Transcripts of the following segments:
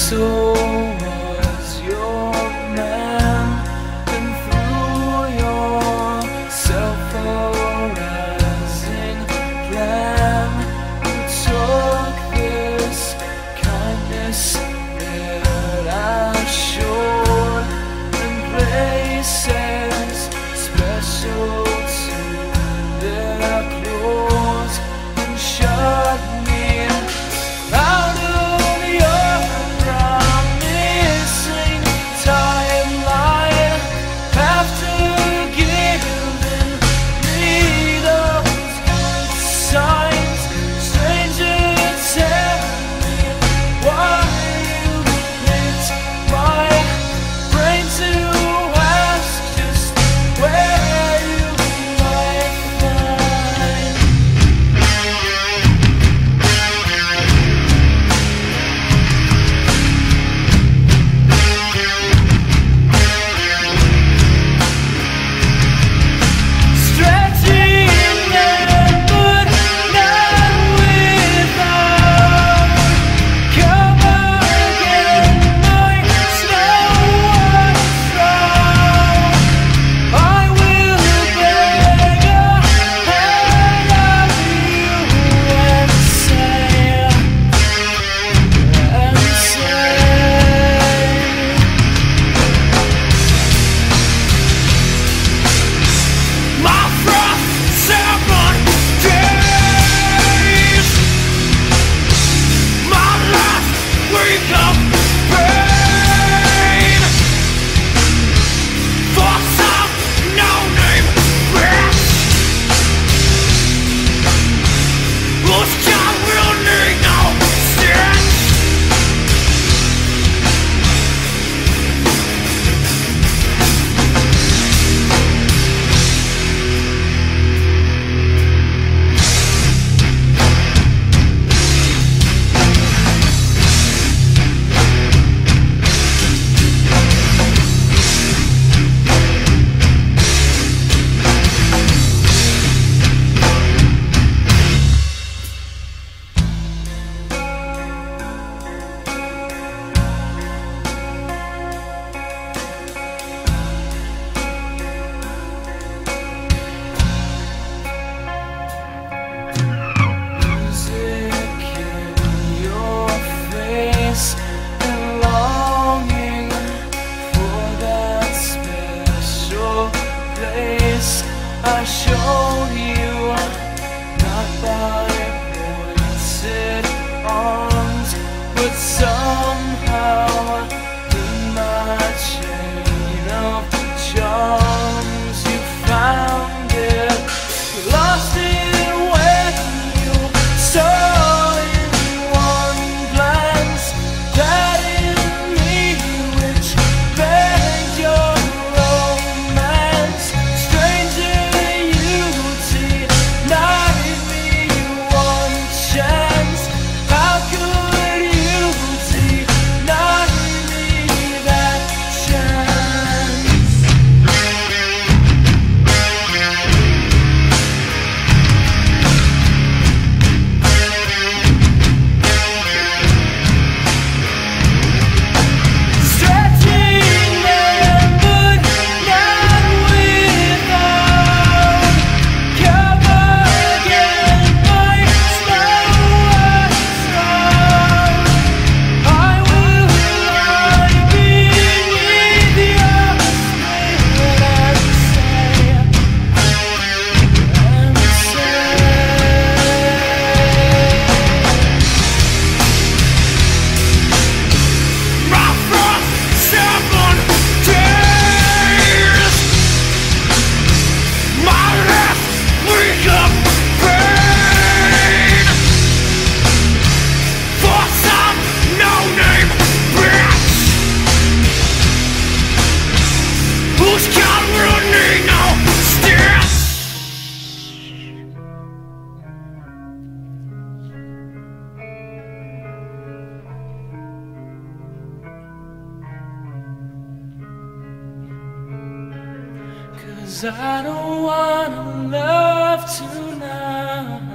so was your man, and through your self-arising plan, you took this kindness that I showed in places special to their clothes, and shut me out of your promising timeline. After giving me those good signs, stranger, tell me why you picked my brain to ask just where you might find. Stretching in, but not without. Come again, my snow white shroud. I will beg ahead of you and say, my frost 7 days, my last week of pain, for some no-name bitch whose job will need no stitch. Music in your face and longing for that special place I showed you, not by pointed arms, but somehow in my chain of charms you found it, lost it when you saw in one glance that in me which begged your romance. Stranger, you denied me one chance. How could you deny me that chance? Stretching in, but not without. Come again, my snow white shroud. I will lie beneath your spirit and my frost 7 days, my last week of pain, for some no-name bitch whose job will need no stitch. Cause I don't wanna love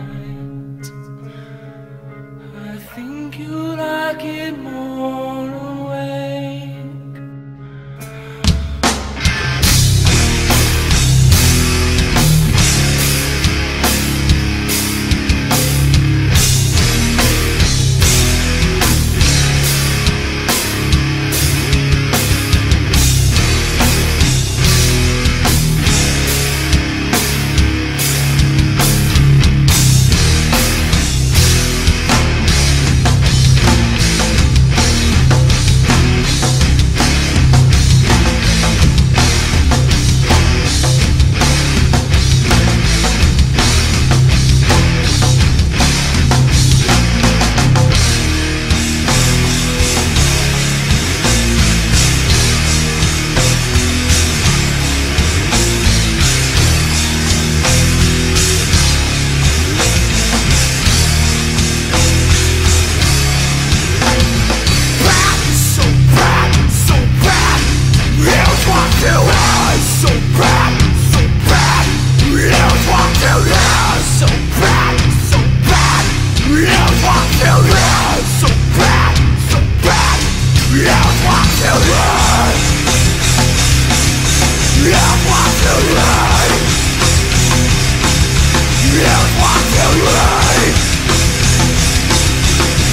tonight. I think you like it more.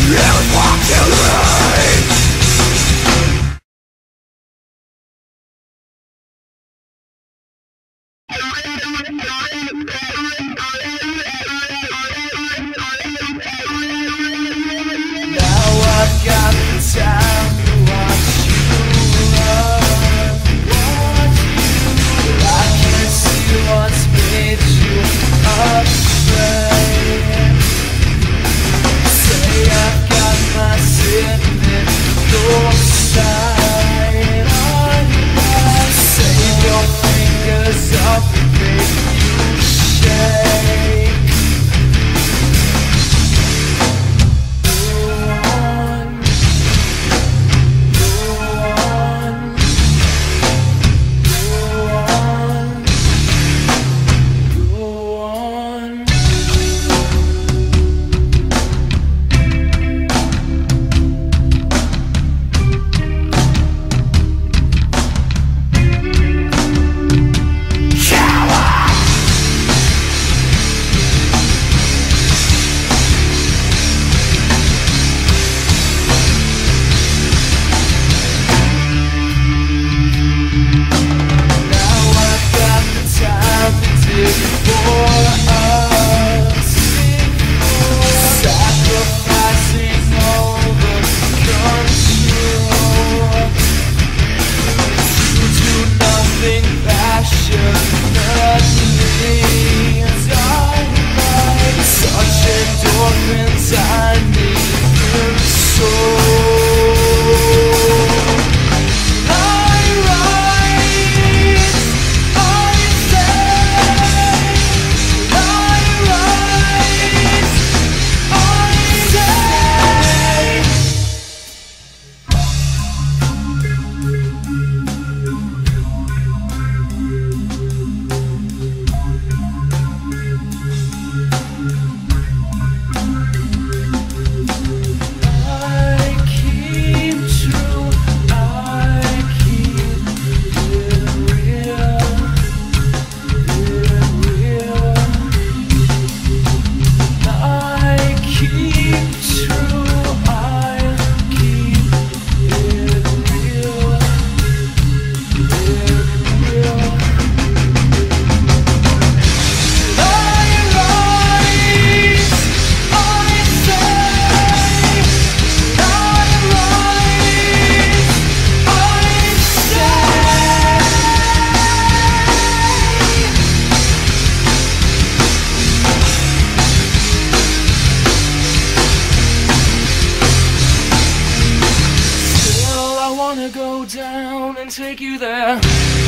take you there.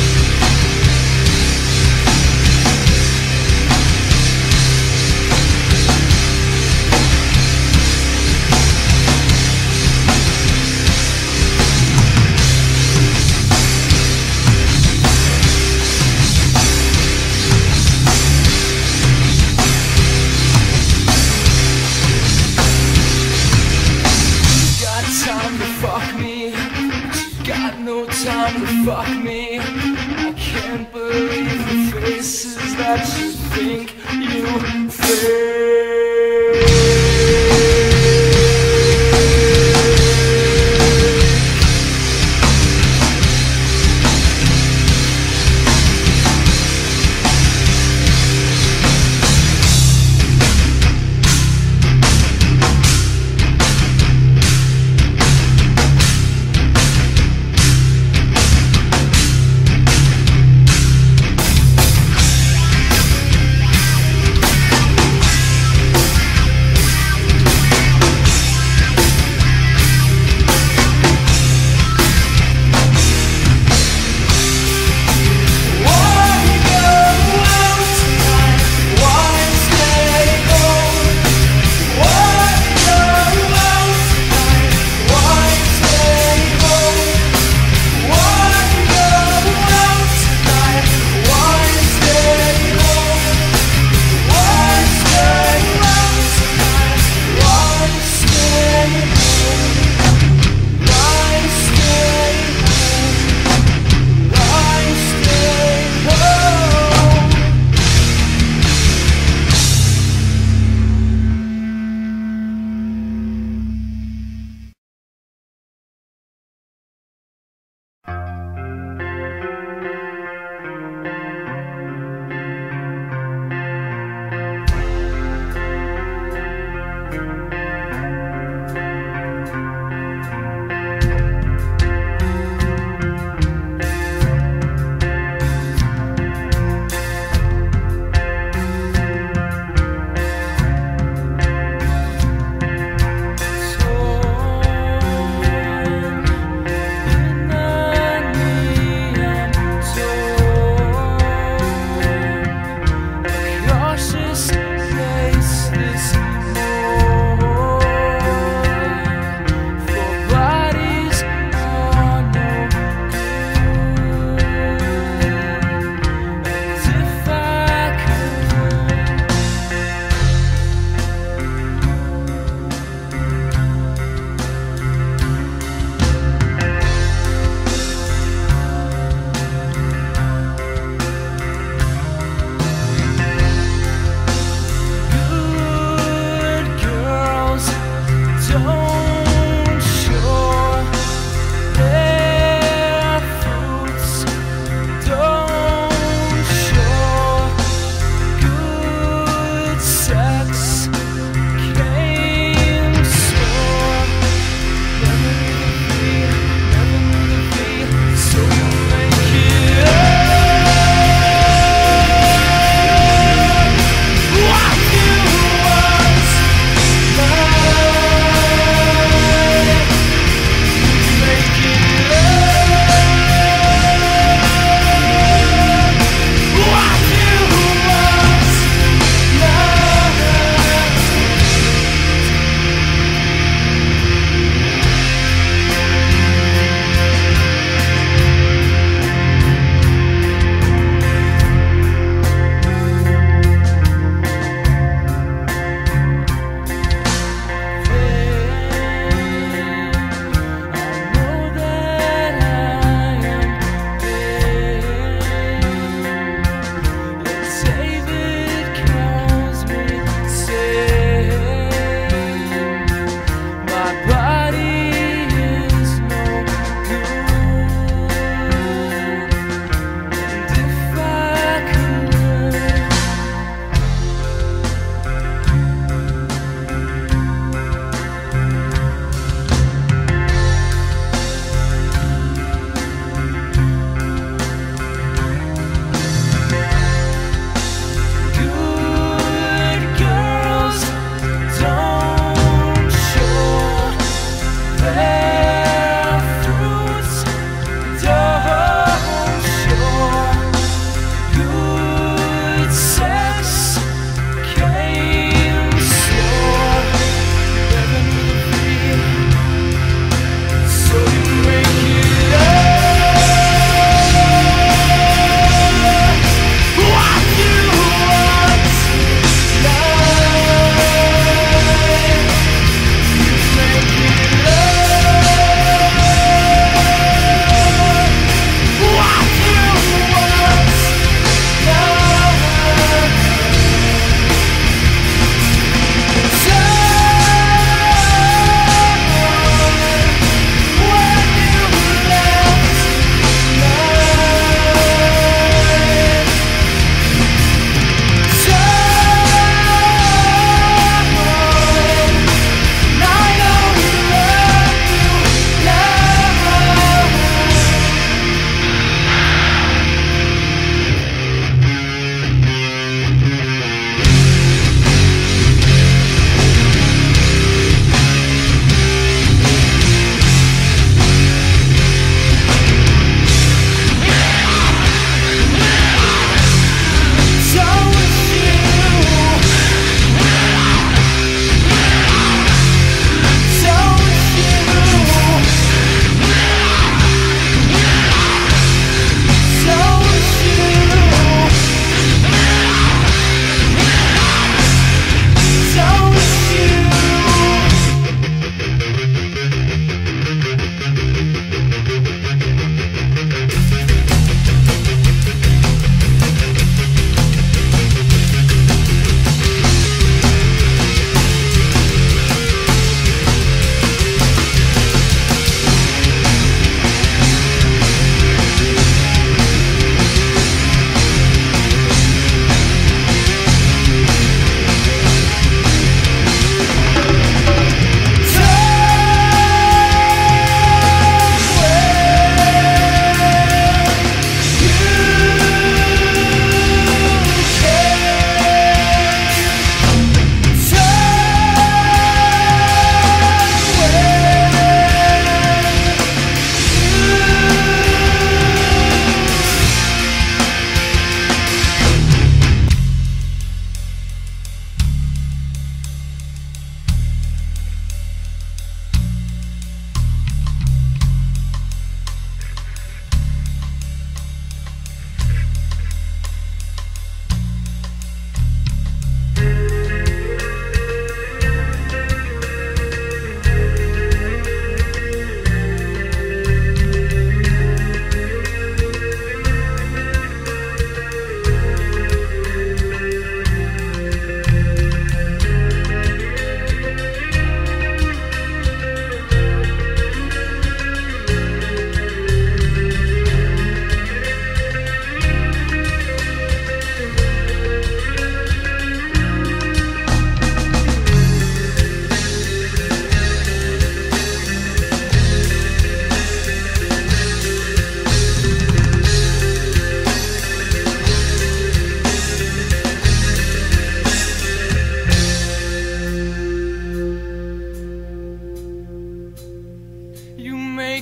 No time to fuck me. I can't believe the faces that you think you fake.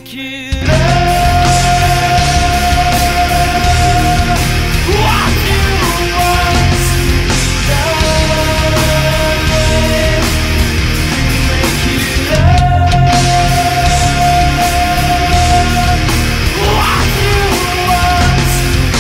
make it up. What you want tonight, make it up. What you want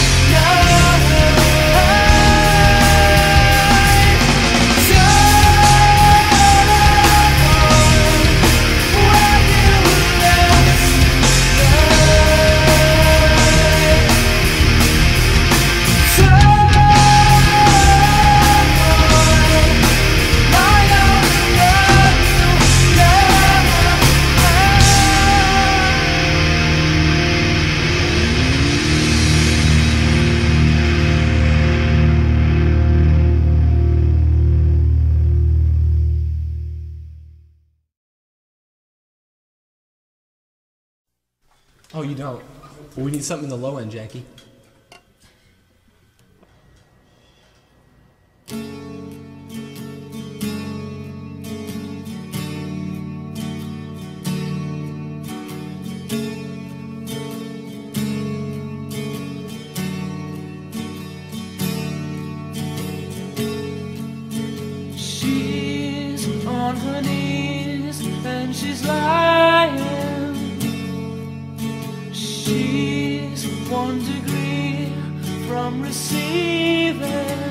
Oh, you don't? Well, we need something in the low end, Jackie. She's on her knees and she's lying. She's 1 degree from receiving.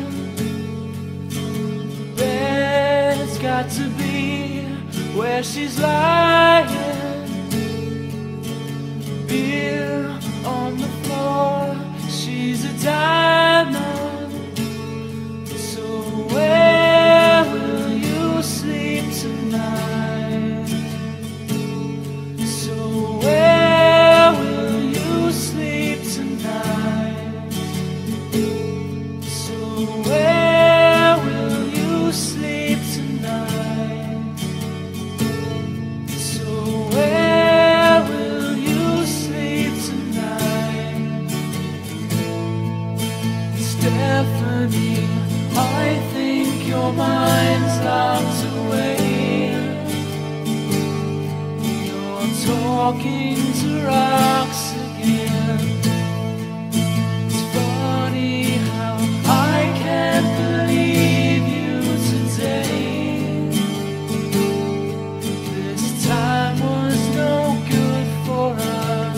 Bed's got to be where she's lying. Beer on the floor, she's a diamond. So where will you sleep tonight? So where will you sleep tonight? So where will you sleep tonight? So where will you sleep tonight? Stephanie, I think your mind's locked away. You're talking to rocks again. It's funny how I can't believe you today. This time was no good for us.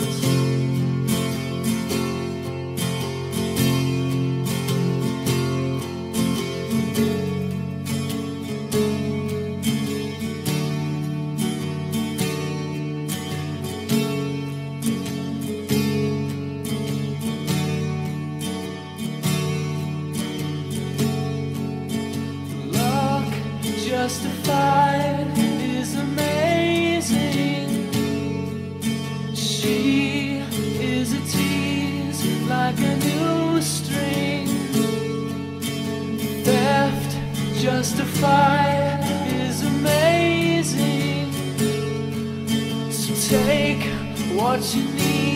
Luck justified is amazing. She is a tease like a new string. Theft justified is amazing. So take what you need.